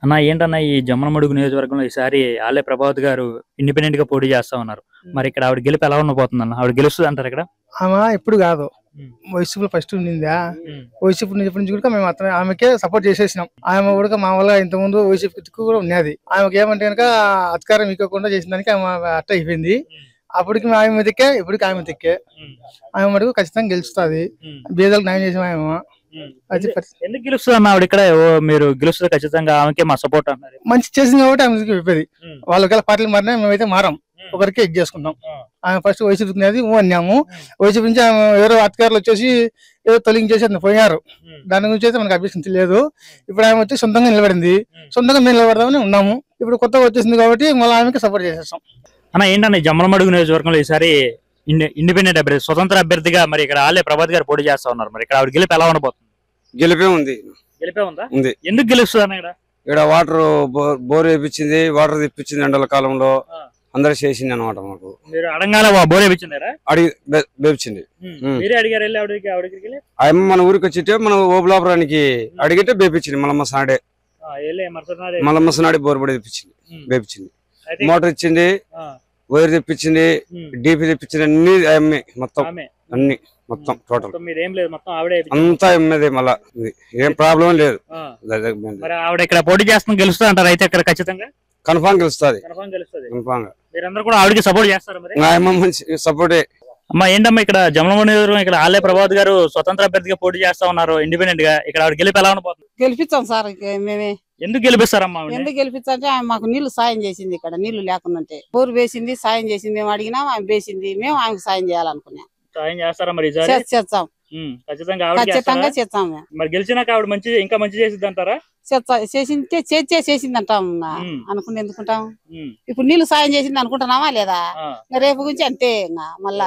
అన్న ఏంటన్నా ఈ జమ్మలమడుగు నియోజకవర్గంలో ఈసారి ఆలే ప్రభావత్ గారు ఇండిపెండెంట్ గా పోటీ చేస్తా ఉన్నారు. మరి ఇక్కడ ఆవిడ గెలుపు ఎలా ఉండబోతుందన్న? ఆవిడ గెలుస్తుంది అంటారు ఇక్కడ? ఆమె ఎప్పుడు కాదు, వైసీపీలో ఫస్ట్ ఉండిందా. వైసీపీ నుంచి కూడా మేము అతను ఆమెకే సపోర్ట్ చేసేసినాం. ఆమె కూడా మామూలుగా ఇంతకుముందు వైసీపీ కూడా ఉన్నది. ఆమెకి ఏమంటే కనుక అధికారం ఇవ్వకుండా చేసిన దానికి ఆమె అట్ట అయిపోయింది. అప్పటికి ఆమె మీదకే ఇప్పటికి ఆమె తిక్కే. ఆమె మటుకు ఖచ్చితంగా గెలుస్తుంది. బీదలకు న్యాయం చేసిన ఆమె. ఎందుకు గెలుస్తుంది అన్న ఆవిడ ఇక్కడ? మీరు గెలుస్తుంది ఖచ్చితంగా, ఆమెకే మా సపోర్ట్ అన్నారు. మంచి చేసింది కాబట్టి ఆమె చెప్పేది. వాళ్ళకి పార్టీలు మారినా మేమైతే మారం, ఒకరికి ఇది చేసుకుంటాం. ఆమె ఫస్ట్ వైసీపీ అన్నాము. వైసీపీ నుంచి ఆమె ఎవరో అధికారులు వచ్చేసి ఏదో తొలగించేసి అతను పోయారు. దాని గురించి అయితే మనకు అభ్యర్థి లేదు. ఇప్పుడు ఆమె వచ్చి సొంతంగా నిలబడింది. సొంతంగా మేము నిలబడదామని ఉన్నాము. ఇప్పుడు కొత్తగా వచ్చేసింది కాబట్టి మళ్ళీ ఆమెకి సపోర్ట్ చేసేస్తాం. అన్న ఏంటన్న జమ్మలమడుగు నియోజకవర్గంలో ఈసారి ఇండిపెండెంట్ అభ్యర్థి, స్వతంత్ర అభ్యర్థిగా మరి ఇక్కడ ఆలే ప్రభాత్ గారు పోటీ చేస్తా ఉన్నారు. మరి ఇక్కడ ఆవిడ గెలుపు ఎలా ఉండబోతుంది? గెలిపే ఉంది. గెలిపే ఉందా? ఉంది. ఎందుకు గెలుస్తుంది అన్న? ఇక్కడ వాటర్ బోర్ వేయించింది, వాటర్ తెప్పించింది. ఎండల కాలంలో అందరూ చేసింది అనమాట. మాకు మీరు అడగాల బోర్ వేయించిందారా? అడిగి బేపించింది. అమ్మ మన ఊరికి వచ్చితే మన ఓబులాపురానికి అడిగితే బేపించింది. మల్లమ్మ నాడే బోర్ పడి తెప్పించింది, బేపించింది. మోటార్ ఇచ్చింది, వైర్ తెప్పించింది, డీపీ తెప్పించింది. అన్ని అమ్మే మొత్తం, అన్ని మొత్తం టోటల్ అంతా అమ్మేది. మళ్ళా ఏం ప్రాబ్లం లేదు. ఆవిడ ఇక్కడ పోటీ చేస్తాం గెలుస్తుంది అంటారు అయితే ఇక్కడ? ఖచ్చితంగా కన్ఫామ్ గెలుస్తుంది. కన్ఫామ్ గా మీరందరూ కూడా ఆవిడకి సపోర్ట్ చేస్తారు? మంచి సపోర్టే. అమ్మా ఏంటమ్మా ఇక్కడ జమ్మలమడుగు నియోజకవర్గం ఇక్కడ ఆలే ప్రభాత్ గారు స్వతంత్ర అభ్యర్థిగా పోటీ చేస్తా ఉన్నారు ఇండిపెండెంట్ గా. ఇక్కడ ఆవిడ గెలుపు ఎలా ఉండబోతుంది? గెలిపిస్తాం సార్. మేమే ఎందుకు గెలిపిస్తారమ్మా? ఎందుకు గెలిపించాలంటే ఆమె మాకు నీళ్లు సాయం చేసింది. ఇక్కడ నీళ్లు లేకుండా బోరు వేసింది, సాయం చేసింది. మేము అడిగినా ఆమె వేసింది. మేము ఆమెకు సాయం చేయాలనుకున్నాం. సాయం చేస్తారా మరి? చేస్తాం, ఖచ్చితంగా చేస్తాం. మరి గెలిచినాక ఆవిడ మంచి ఇంకా మంచి చేసింది అంటారా? చేసింది అంటాం. అనుకుని ఎందుకుంటాం? ఇప్పుడు నీళ్లు సాయం చేసింది అనుకుంటున్నావా లేదా? రేపు గురించి అంతే. మళ్ళా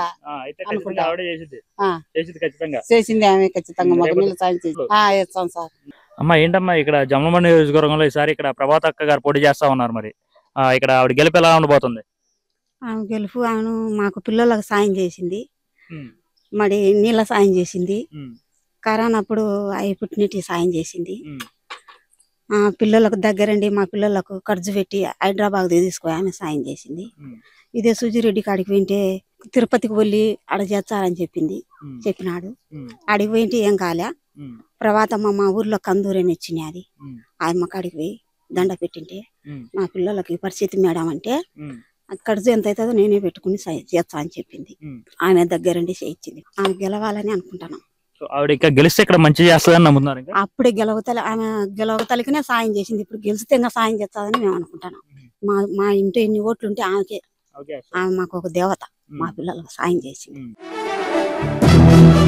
చేసింది ఆమె ఖచ్చితంగా మాకు నీళ్లు సాయం చేస్తాం సార్. అమ్మా ఏంటమ్మా ఇక్కడ జమ్మలమడుగు నియోజకవర్గంలో ఈసారి ఇక్కడ ప్రభాత్ అక్క గారు పోటీ చేస్తా ఉన్నారు. మరి ఇక్కడ ఆవిడ గెలుపు ఎలా ఉండబోతుంది? ఆమె గెలుపు ఆమెను మాకు పిల్లలకు సాయం చేసింది. మరి నీళ్ళ సాయం చేసింది. కరోనా అప్పుడు అవి పుట్టినటి సాయం చేసింది. పిల్లలకు దగ్గరండి మా పిల్లలకు ఖర్చు పెట్టి హైదరాబాద్ తీసుకుని ఆమె సాయం చేసింది. ఇదే సుజిరెడ్డి కాడికి వింటే తిరుపతికి వెళ్ళి ఆడ చేస్తారని చెప్పినాడు. ఆడికి పోయింటే ఏం కాలే. ప్రభాతమ్మ మా ఊర్లో కందూరని వచ్చినాయి. అది ఆయమ్మ కాడికి పోయి దండ పెట్టింటే మా పిల్లలకి పరిస్థితి మేడం అంటే ఖర్చు ఎంత అవుతుందో నేనే పెట్టుకుని చేస్తా అని చెప్పింది. ఆమె దగ్గరండి చేయించింది. ఆమె గెలవాలని అనుకుంటున్నాం. గెలిస్తే ఇక్కడ మంచి చేస్తుందని నమ్ముతున్నారు. అప్పుడే ఆమె గెలవతలకినే సాయం చేసింది. ఇప్పుడు గెలిస్తే ఇంకా సాయం చేస్తుందని మేము అనుకుంటున్నాం. మా ఇంట్లో ఎన్ని ఓట్లు ఉంటే ఆమెకే. ఆమె మాకు ఒక దేవత. మా పిల్లలకు సాయం చేసింది.